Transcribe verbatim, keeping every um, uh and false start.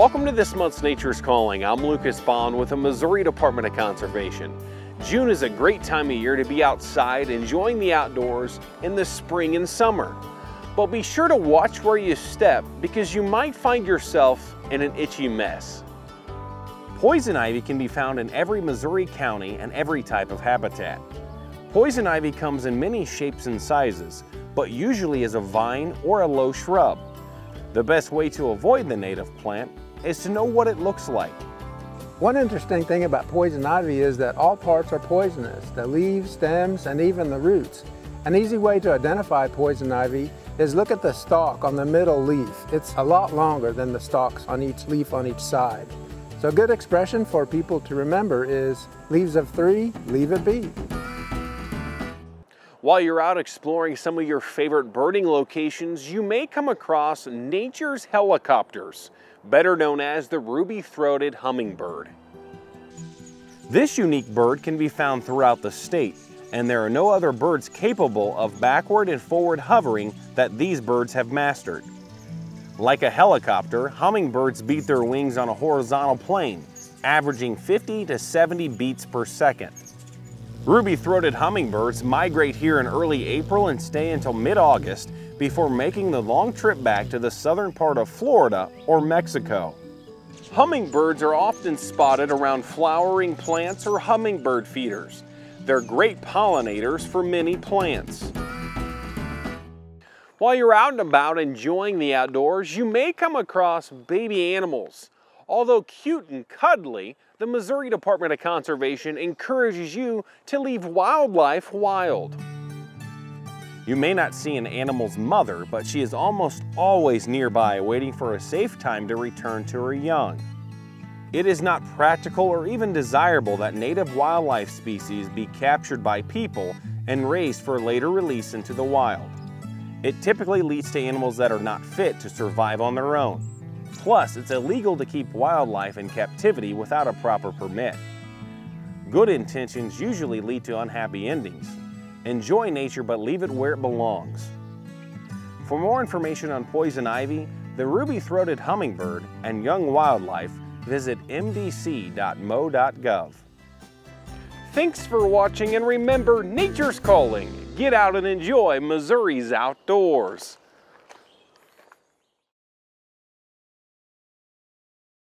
Welcome to this month's Nature's Calling. I'm Lucas Bond with the Missouri Department of Conservation. June is a great time of year to be outside enjoying the outdoors in the spring and summer. But be sure to watch where you step because you might find yourself in an itchy mess. Poison ivy can be found in every Missouri county and every type of habitat. Poison ivy comes in many shapes and sizes, but usually as a vine or a low shrub. The best way to avoid the native plant is to know what it looks like. One interesting thing about poison ivy is that all parts are poisonous, the leaves, stems, and even the roots. An easy way to identify poison ivy is look at the stalk on the middle leaf. It's a lot longer than the stalks on each leaf on each side. So a good expression for people to remember is, leaves of three, leave it be. While you're out exploring some of your favorite birding locations, you may come across nature's helicopters, better known as the ruby-throated hummingbird. This unique bird can be found throughout the state, and there are no other birds capable of backward and forward hovering that these birds have mastered. Like a helicopter, hummingbirds beat their wings on a horizontal plane, averaging fifty to seventy beats per second. Ruby-throated hummingbirds migrate here in early April and stay until mid-August before making the long trip back to the southern part of Florida or Mexico. Hummingbirds are often spotted around flowering plants or hummingbird feeders. They're great pollinators for many plants. While you're out and about enjoying the outdoors, you may come across baby animals. Although cute and cuddly, the Missouri Department of Conservation encourages you to leave wildlife wild. You may not see an animal's mother, but she is almost always nearby waiting for a safe time to return to her young. It is not practical or even desirable that native wildlife species be captured by people and raised for later release into the wild. It typically leads to animals that are not fit to survive on their own. Plus, it's illegal to keep wildlife in captivity without a proper permit. Good intentions usually lead to unhappy endings. Enjoy nature, but leave it where it belongs. For more information on poison ivy, the ruby-throated hummingbird, and young wildlife, visit m d c dot m o dot gov. Thanks for watching, and remember, nature's calling. Get out and enjoy Missouri's outdoors.